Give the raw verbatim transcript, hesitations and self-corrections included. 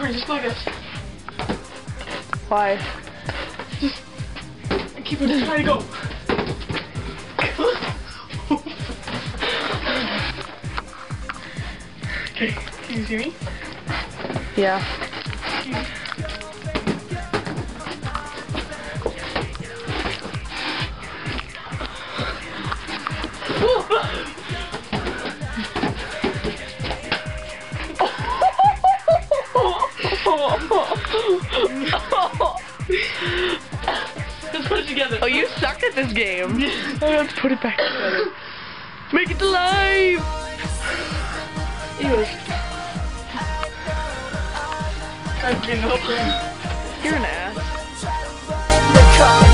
Kourt, just go like this. Why? Just and keep it trying to go. Okay, can you see me? Yeah. Let's put it together. Oh, you suck at this game. I have to put it back together. Make it live! Ew. I'm getting up. You're an ass.